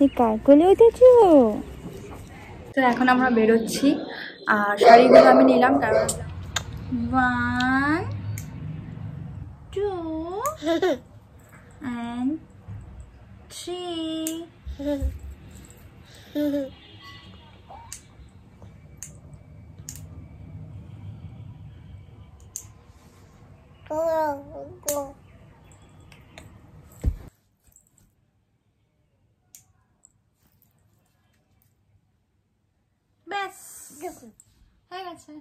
কার কোলে উঠেছো? তো এখন আমরা বেরোচ্ছি আর শাড়িগুলো আমি নিলাম কারণ 1 2 and 3 ব্যাস হয়ে গেছে।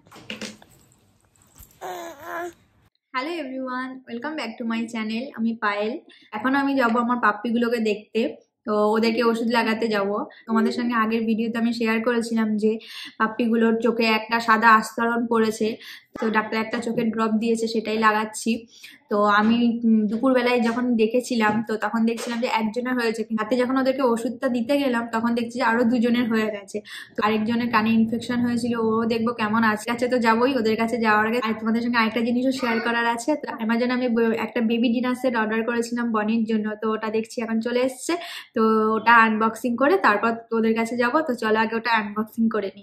Hello everyone, welcome back to my channel. আমি পায়েল। এখন আমি যাব আমার পাপ্পিগুলোকে দেখতে, তো ওদেরকে ওষুধ লাগাতে যাব। তোমাদের সঙ্গে আগের ভিডিওতে আমি শেয়ার করেছিলাম যে পাপ্পিগুলোর চোখে একটা সাদা আস্তরণ পড়েছে, তো ডাক্তার একটা চোখের ড্রপ দিয়েছে, সেটাই লাগাচ্ছি। তো আমি দুপুরবেলায় যখন দেখেছিলাম তো তখন দেখছিলাম যে একজনের হয়েছে, রাতে যখন ওদেরকে ওষুধটা দিতে গেলাম তখন দেখছি যে আরো দুজনের হয়ে গেছে। তো আরেকজনের কানে ইনফেকশন হয়েছিল, ও দেখবো কেমন আছে। তো যাবোই ওদের কাছে যাওয়ার আগে। আর তোমাদের সঙ্গে আরেকটা জিনিসও শেয়ার করার আছে। তো অ্যামাজনে আমি একটা বেবি ডিনার সেট অর্ডার করেছিলাম বনির জন্য, তো ওটা দেখছি এখন চলে এসছে। তো ওটা আনবক্সিং করে তারপর ওদের কাছে যাব। তো চলো আগে ওটা আনবক্সিং করে নিই।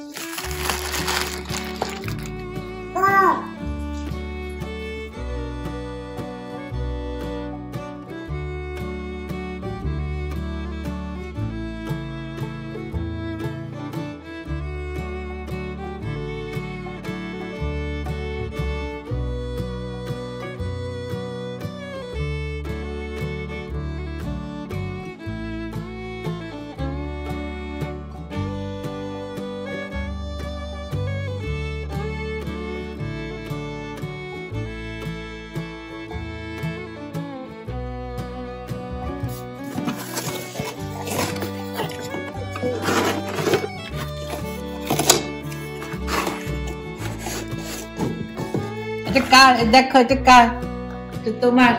এটা কার? দেখো এটা কার? এটা তোমার।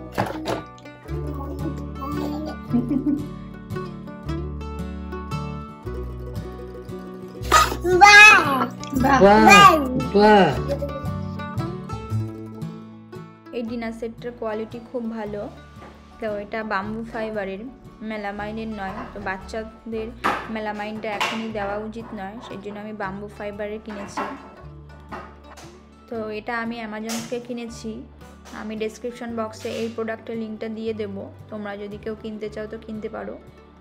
এই ডিনার সেটটার কোয়ালিটি খুব ভালো। তো এটা বাম্বু ফাইবারের, মেলামাইনের নয়। তো বাচ্চাদের মেলামাইনটা এখনই দেওয়া উচিত নয়, সেই জন্য আমি বাম্বু ফাইবারের কিনেছি। তো এটা আমি অ্যামাজন থেকে কিনেছি। আমি ডেসক্রিপশন বক্সে এই প্রোডাক্টের লিঙ্কটা দিয়ে দেবো, তোমরা যদি কেউ কিনতে চাও তো কিনতে পারো।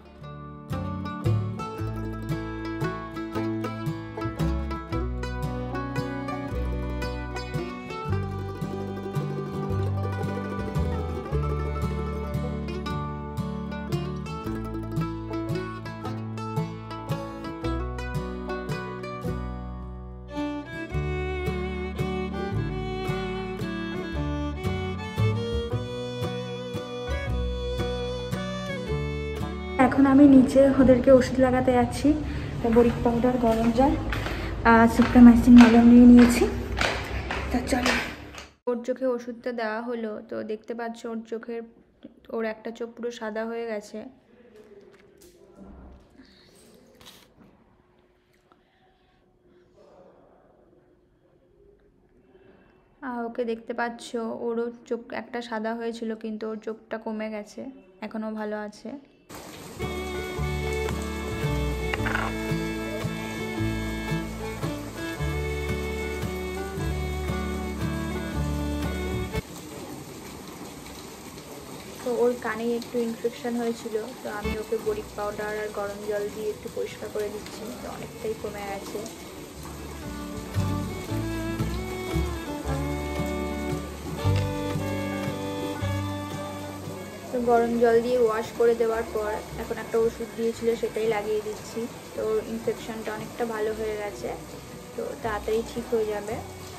এখন আমি নিচে ওদেরকে ওষুধ লাগাতে যাচ্ছি। বরিক পাউডার, গরম জল, সুপ্রামাইসিন মলম নিয়ে নিয়েছি। তো চলো। ওর চোখে ওষুধটা দেওয়া হলো, তো দেখতে পাচ্ছ ওর একটা চোখ পুরো সাদা হয়ে গেছে। ওকে দেখতে পাচ্ছ, ওরও চোখ একটা সাদা হয়েছিল, কিন্তু ওর চোখটা কমে গেছে, এখনও ভালো আছে। তো ওর কানে একটু ইনফেকশন হয়েছিল, তো আমি ওকে বরিক পাউডার আর গরম জল দিয়ে একটু পরিষ্কার করে দিচ্ছি, তো অনেকটাই কমে গেছে। তো গরম জল দিয়ে ওয়াশ করে দেওয়ার পর এখন একটা ওষুধ দিয়েছিল, সেটাই লাগিয়ে দিচ্ছি। তো ইনফেকশনটা অনেকটা ভালো হয়ে গেছে, তো তাড়াতাড়ি ঠিক হয়ে যাবে।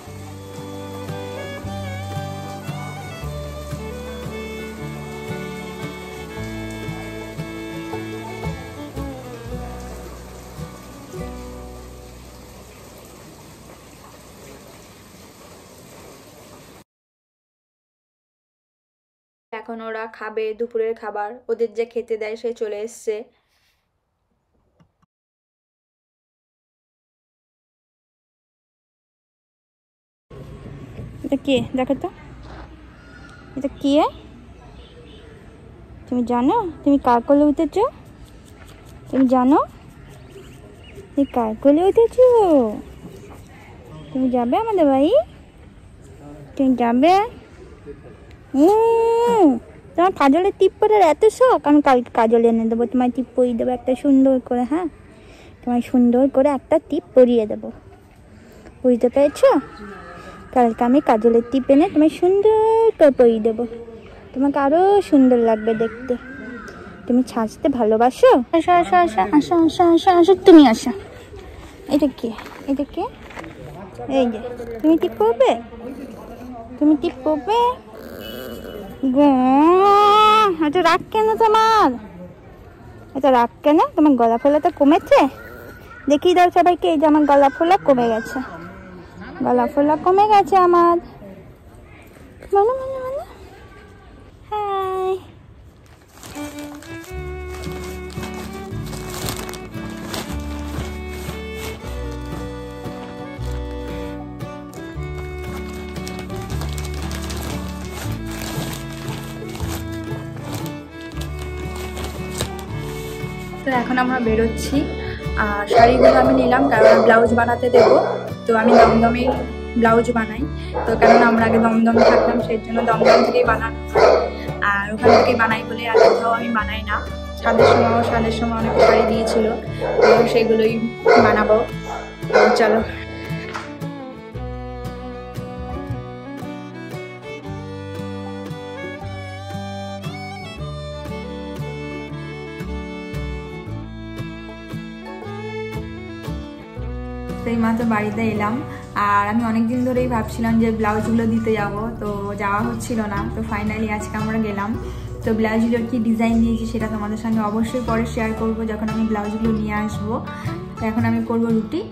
এখন ওরা খাবে দুপুরের খাবার, ওদের যে খেতে দেয় সে চলে এসছে। এটা কে দেখো তো, এটা কে? তুমি জানো তুমি কার কোলে উঠেছো? তুমি জানো এই কার কোলে উঠেছো? তুমি যাবে আমাদের বাড়ি? তুমি যাবে? তোমার কাজলের টিপ পরার এত শখ, আমি কালকে কাজল এনে দেবো, তোমার টিপ পরিয়ে দেবো একটা সুন্দর করে। হ্যাঁ, তোমার সুন্দর করে একটা টিপ পরিয়ে দেবো, বুঝতে পেরেছ? কালকে আমি কাজলের টিপ এনে তোমায় সুন্দর করে পরিয়ে দেবো, তোমাকে আরো সুন্দর লাগবে দেখতে। তুমি সাজতে ভালোবাসো? আসো আসো আসো আসো আসো আসো আসো, তুমি আসো। এটা কে? এটা কে? এই যে তুমি টিপ করবে, তুমি টিপ করবে। এত রাগ কেন তোমার? এত রাগ কেন? তোমার গলা ফোলাটা কমেছে? দেখিয়ে দাও সবাইকে, এই যে আমার গলা ফোলা কমে গেছে, গলা ফোলা কমে গেছে আমার। বলো বলো বলো। হাই। তো এখন আমরা বেরোচ্ছি, আর শাড়িগুলো আমি নিলাম কারণ ব্লাউজ বানাতে দেবো। তো আমি দমদমেই ব্লাউজ বানাই, তো কেননা আমরা আগে দমদমে থাকতাম, সেই জন্য দমদম থেকেই বানানো, আর ওখান থেকেই বানাই বলে আর কোথাও আমি বানাই না। ছাদের সময় অনেক শাড়ি দিয়েছিল, তো সেগুলোই বানাবো। চলো। তো এই মাত্র বাড়িতে এলাম, আর আমি অনেক দিন ধরেই ভাবছিলাম যে ব্লাউজগুলো দিতে যাব, তো যাওয়া হচ্ছিল না। তো ফাইনালি আজকে আমরা গেলাম। তো ব্লাউজগুলোর কি ডিজাইন দিয়েছি সেটা তোমাদের সঙ্গে অবশ্যই পরে শেয়ার করব যখন আমি ব্লাউজগুলো নিয়ে আসবো। তো এখন আমি করব রুটি।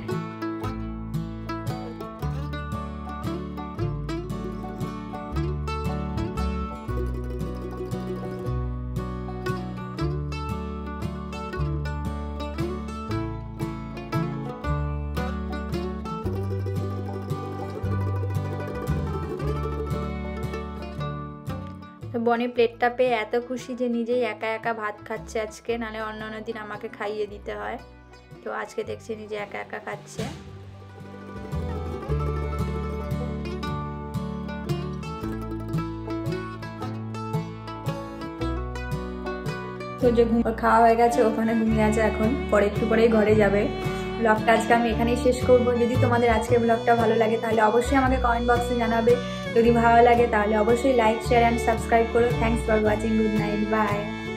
তো বনি প্লেটটা পেয়ে এত খুশি যে নিজেই একা একা ভাত খাচ্ছে আজকে, নাহলে অন্য দিন আমাকে খাইয়ে দিতে হয়। তো আজকে দেখছি নিজে একা একা খাচ্ছে। তো যে খাওয়া হয়ে গেছে, ওখানে ঘুমিয়ে আছে এখন, পরে একটু পরেই ঘরে যাবে। ব্লগটা আজকে আমি এখানেই শেষ করব। যদি তোমাদের আজকের ব্লগটা ভালো লাগে তাহলে অবশ্যই আমাকে কমেন্ট বক্সে জানাবে। যদি ভালো লাগে তাহলে অবশ্যই লাইক, শেয়ার অ্যান্ড সাবস্ক্রাইব করো। Thanks for watching. Good night, by.